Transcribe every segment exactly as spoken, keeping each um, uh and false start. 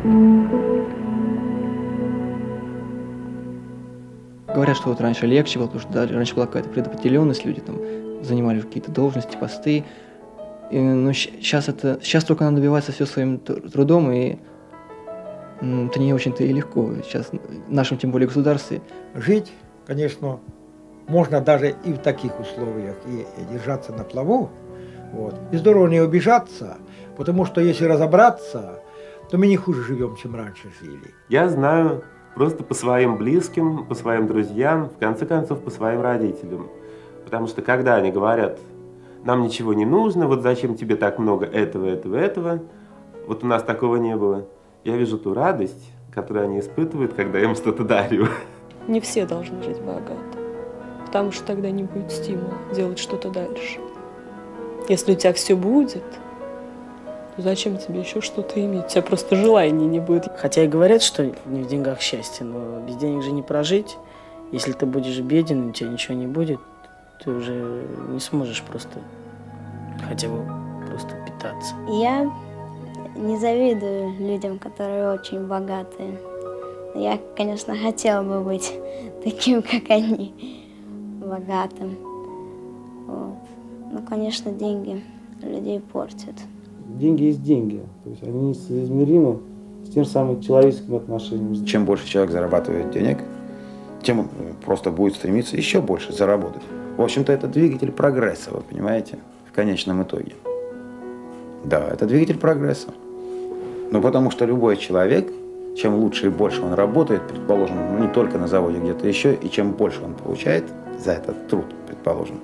Говорят, что вот раньше легче было, потому что да, раньше была какая-то предопределенность, люди там занимали какие-то должности, посты. И, но сейчас это, сейчас только надо добиваться все своим трудом, и м, это не очень-то и легко. Сейчас в нашем, тем более, государстве. Жить, конечно, можно даже и в таких условиях, и, и держаться на плаву. Вот. И здорово не обижаться, потому что если разобраться, то мы не хуже живем, чем раньше жили. Я знаю просто по своим близким, по своим друзьям, в конце концов, по своим родителям. Потому что когда они говорят, нам ничего не нужно, вот зачем тебе так много этого, этого, этого, вот у нас такого не было. Я вижу ту радость, которую они испытывают, когда я им что-то дарю. Не все должны жить богато, потому что тогда не будет стимула делать что-то дальше. Если у тебя все будет, то зачем тебе еще что-то иметь? У тебя просто желания не будет. Хотя и говорят, что не в деньгах счастье, но без денег же не прожить. Если ты будешь беден, у тебя ничего не будет, ты уже не сможешь просто хотя бы просто питаться. Я не завидую людям, которые очень богатые. Я, конечно, хотела бы быть таким, как они, богатым. Вот. Но, конечно, деньги людей портят. Деньги есть деньги, то есть они соизмеримы с тем самым человеческим отношением. Чем больше человек зарабатывает денег, тем он просто будет стремиться еще больше заработать. В общем-то, это двигатель прогресса, вы понимаете, в конечном итоге. Да, это двигатель прогресса. Ну, потому что любой человек, чем лучше и больше он работает, предположим, ну, не только на заводе, где-то еще, и чем больше он получает за этот труд, предположим,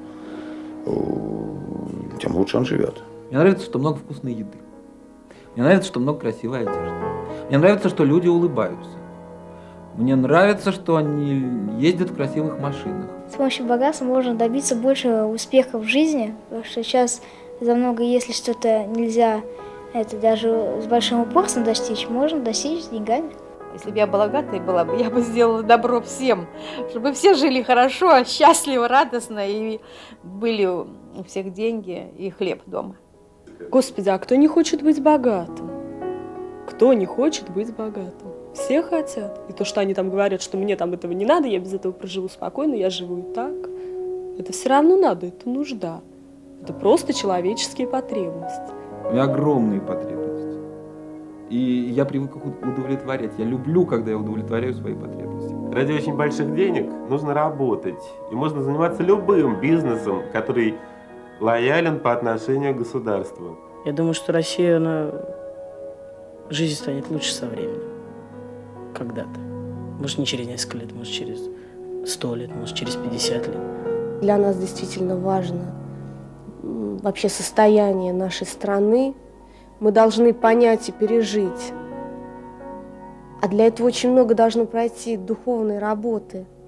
тем лучше он живет. Мне нравится, что много вкусной еды. Мне нравится, что много красивой одежды. Мне нравится, что люди улыбаются. Мне нравится, что они ездят в красивых машинах. С помощью богатства можно добиться больше успеха в жизни, потому что сейчас за много, если что-то нельзя, это даже с большим упорством достичь, можно достичь деньгами. Если бы я богатой была бы, я бы сделала добро всем, чтобы все жили хорошо, счастливо, радостно, и были у всех деньги и хлеб дома. Господи, а кто не хочет быть богатым? Кто не хочет быть богатым? Все хотят. И то, что они там говорят, что мне там этого не надо, я без этого проживу спокойно, я живу и так. Это все равно надо, это нужда. Это просто человеческие потребности. У меня огромные потребности. И я привык их удовлетворять. Я люблю, когда я удовлетворяю свои потребности. Ради очень больших денег нужно работать. И можно заниматься любым бизнесом, который лоялен по отношению к государству. Я думаю, что Россия, она... жизнь станет лучше со временем. Когда-то. Может, не через несколько лет, может, через сто лет, может, через пятьдесят лет. Для нас действительно важно вообще состояние нашей страны. Мы должны понять и пережить. А для этого очень много должно пройти духовной работы.